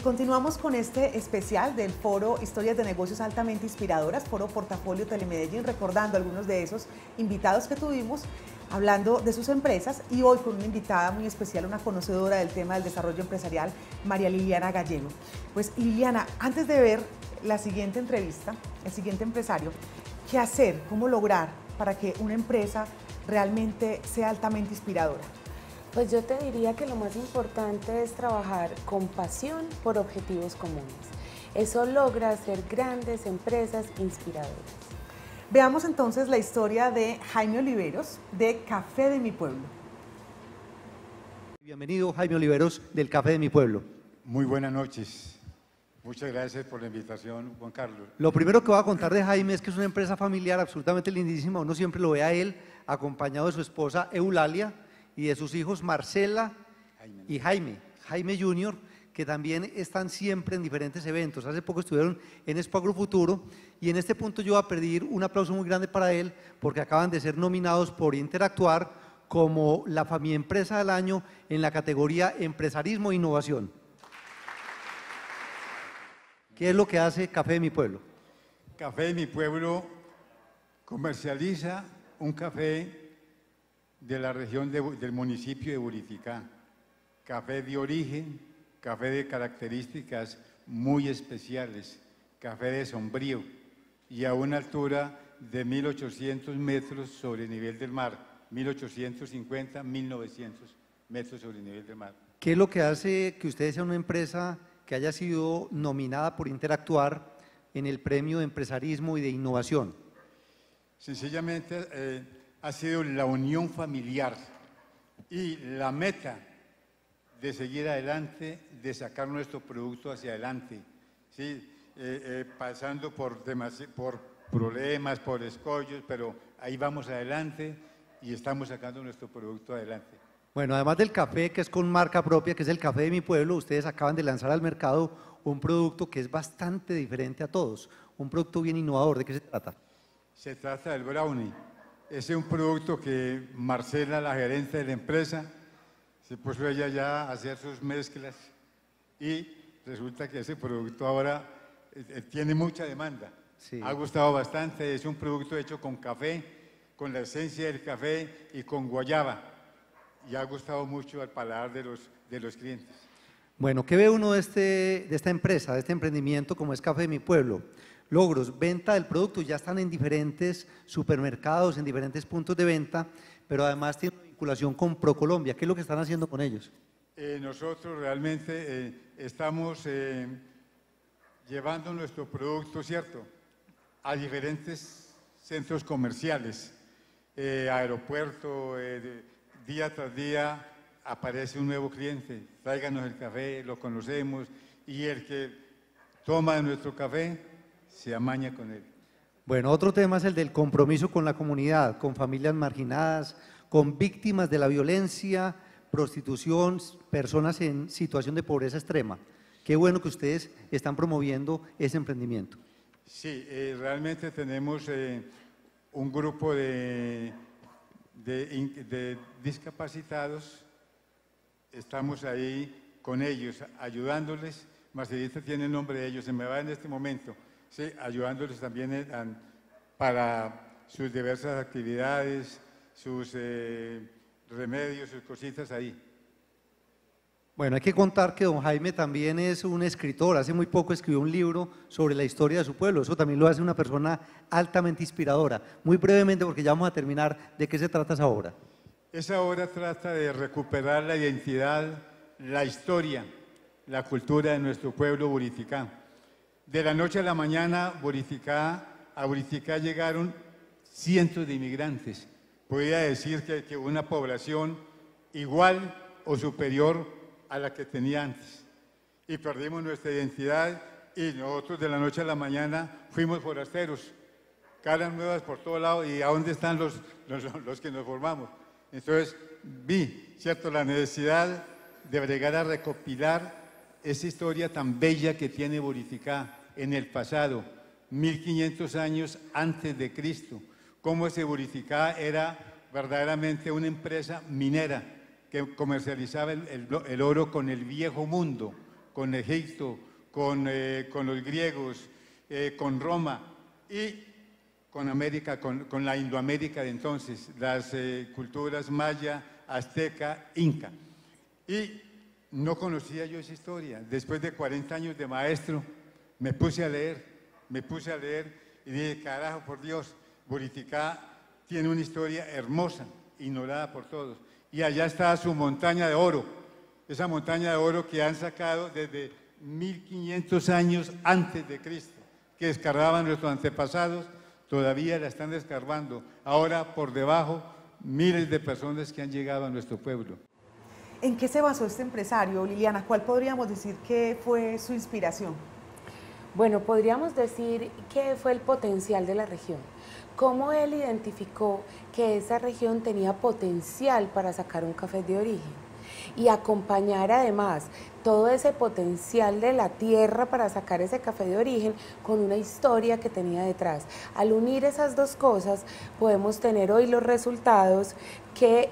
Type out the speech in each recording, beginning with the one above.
Y continuamos con este especial del Foro Historias de Negocios Altamente Inspiradoras, Foro Portafolio Telemedellín, recordando algunos de esos invitados que tuvimos, hablando de sus empresas, y hoy con una invitada muy especial, una conocedora del tema del desarrollo empresarial, María Liliana Gallego. Pues Liliana, antes de ver la siguiente entrevista, el siguiente empresario, ¿qué hacer? ¿Cómo lograr para que una empresa realmente sea altamente inspiradora? Pues yo te diría que lo más importante es trabajar con pasión por objetivos comunes. Eso logra hacer grandes empresas inspiradoras. Veamos entonces la historia de Jaime Oliveros, de Café de mi Pueblo. Bienvenido, Jaime Oliveros, del Café de mi Pueblo. Muy buenas noches. Muchas gracias por la invitación, Juan Carlos. Lo primero que voy a contar de Jaime es que es una empresa familiar absolutamente lindísima. Uno siempre lo ve a él acompañado de su esposa Eulalia y de sus hijos Marcela y Jaime Junior, que también están siempre en diferentes eventos. Hace poco estuvieron en Expo Agrofuturo y en este punto yo voy a pedir un aplauso muy grande para él porque acaban de ser nominados por Interactuar como la Famiempresa del Año en la categoría Empresarismo e Innovación. ¿Qué es lo que hace Café de mi Pueblo? Café de mi Pueblo comercializa un café de la región del municipio de Buriticá. Café de origen, café de características muy especiales, café de sombrío y a una altura de 1800 metros sobre el nivel del mar, 1850, 1900 metros sobre el nivel del mar. ¿Qué es lo que hace que ustedes sean una empresa que haya sido nominada por Interactuar en el Premio de Empresarismo y de Innovación? Sencillamente ha sido la unión familiar y la meta de seguir adelante, de sacar nuestro producto hacia adelante, ¿sí? Pasando por problemas, por escollos, pero ahí vamos adelante y estamos sacando nuestro producto adelante. Bueno, además del café, que es con marca propia, que es el Café de mi Pueblo, ustedes acaban de lanzar al mercado un producto que es bastante diferente a todos, un producto bien innovador. ¿De qué se trata? Se trata del brownie. Ese es un producto que Marcela, la gerente de la empresa, se puso ella ya a hacer sus mezclas y resulta que ese producto ahora tiene mucha demanda. Sí. Ha gustado bastante, es un producto hecho con café, con la esencia del café y con guayaba. Y ha gustado mucho al paladar de los clientes. Bueno, ¿qué ve uno de esta empresa, de este emprendimiento como es Café de mi Pueblo? Logros, venta del producto, ya están en diferentes supermercados, en diferentes puntos de venta, pero además tiene una vinculación con ProColombia. ¿Qué es lo que están haciendo con ellos? Nosotros realmente estamos llevando nuestro producto, ¿cierto?, a diferentes centros comerciales, aeropuerto, día tras día aparece un nuevo cliente, tráiganos el café, lo conocemos, y el que toma de nuestro café se amaña con él. Bueno, otro tema es el del compromiso con la comunidad, con familias marginadas, con víctimas de la violencia, prostitución, personas en situación de pobreza extrema. Qué bueno que ustedes están promoviendo ese emprendimiento. Sí, realmente tenemos un grupo de discapacitados, estamos ahí con ellos, ayudándoles. Marcelita tiene el nombre de ellos, se me va en este momento, sí, ayudándoles también para sus diversas actividades, sus remedios, sus cositas ahí. Bueno, hay que contar que don Jaime también es un escritor, hace muy poco escribió un libro sobre la historia de su pueblo, eso también lo hace una persona altamente inspiradora. Muy brevemente, porque ya vamos a terminar, ¿de qué se trata esa obra? Esa obra trata de recuperar la identidad, la historia, la cultura de nuestro pueblo Buriticá. De la noche a la mañana, a Buriticá llegaron cientos de inmigrantes. Podría decir que una población igual o superior a la que tenía antes. Y perdimos nuestra identidad y nosotros de la noche a la mañana fuimos forasteros, caras nuevas por todo lado, y ¿a dónde están los que nos formamos? Entonces vi, ¿cierto?, la necesidad de bregar a recopilar esa historia tan bella que tiene Buriticá en el pasado, 1500 años antes de Cristo, cómo ese Buriticá era verdaderamente una empresa minera que comercializaba el oro con el viejo mundo, con Egipto, con los griegos, con Roma y con América, con la Indoamérica de entonces, las culturas maya, azteca, inca. Y no conocía yo esa historia. Después de 40 años de maestro, me puse a leer y dije, carajo, por Dios, Buriticá tiene una historia hermosa, ignorada por todos. Y allá está su montaña de oro, esa montaña de oro que han sacado desde 1500 años antes de Cristo, que descargaban nuestros antepasados, todavía la están descarbando. Ahora por debajo, miles de personas que han llegado a nuestro pueblo. ¿En qué se basó este empresario, Liliana? ¿Cuál podríamos decir que fue su inspiración? Bueno, podríamos decir que fue el potencial de la región. Cómo él identificó que esa región tenía potencial para sacar un café de origen y acompañar además todo ese potencial de la tierra para sacar ese café de origen con una historia que tenía detrás. Al unir esas dos cosas podemos tener hoy los resultados que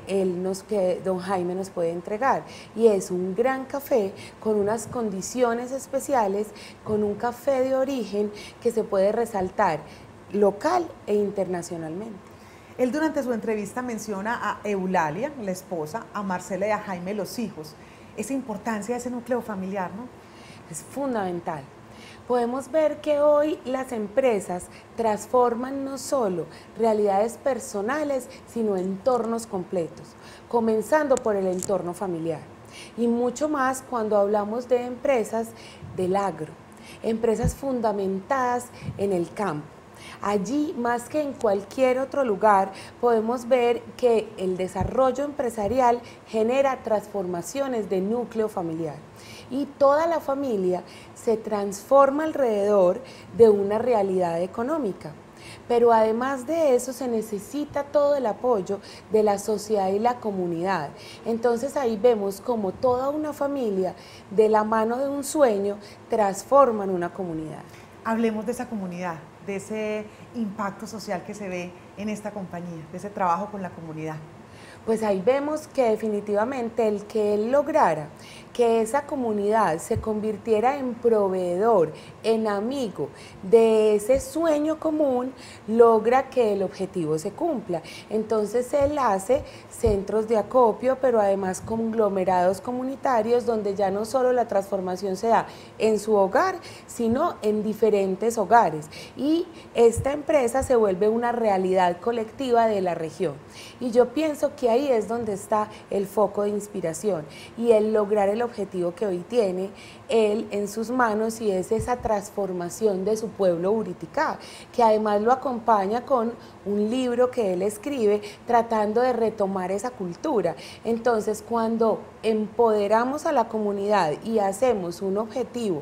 don Jaime nos puede entregar, y es un gran café con unas condiciones especiales, con un café de origen que se puede resaltar local e internacionalmente. Él durante su entrevista menciona a Eulalia, la esposa, a Marcela y a Jaime, los hijos. Esa importancia de ese núcleo familiar, ¿no? Es fundamental. Podemos ver que hoy las empresas transforman no solo realidades personales, sino entornos completos, comenzando por el entorno familiar. Y mucho más cuando hablamos de empresas del agro, empresas fundamentadas en el campo. Allí, más que en cualquier otro lugar, podemos ver que el desarrollo empresarial genera transformaciones de núcleo familiar y toda la familia se transforma alrededor de una realidad económica. Pero además de eso se necesita todo el apoyo de la sociedad y la comunidad. Entonces ahí vemos como toda una familia, de la mano de un sueño, transforman una comunidad. Hablemos de esa comunidad, de ese impacto social que se ve en esta compañía, de ese trabajo con la comunidad. Pues ahí vemos que definitivamente el que él lograra que esa comunidad se convirtiera en proveedor, en amigo de ese sueño común, logra que el objetivo se cumpla. Entonces él hace centros de acopio, pero además conglomerados comunitarios donde ya no solo la transformación se da en su hogar, sino en diferentes hogares. Y esta empresa se vuelve una realidad colectiva de la región. Y yo pienso que ahí es donde está el foco de inspiración y el lograr el objetivo que hoy tiene él en sus manos, y es esa transformación de su pueblo Buriticá, que además lo acompaña con un libro que él escribe tratando de retomar esa cultura. Entonces, cuando empoderamos a la comunidad y hacemos un objetivo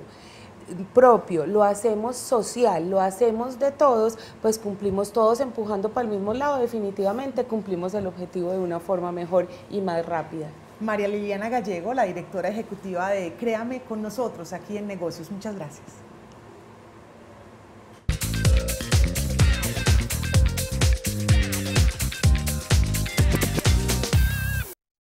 propio, lo hacemos social, lo hacemos de todos, pues cumplimos todos empujando para el mismo lado, definitivamente cumplimos el objetivo de una forma mejor y más rápida. María Liliana Gallego, la directora ejecutiva de Créame con nosotros aquí en Negocios. Muchas gracias.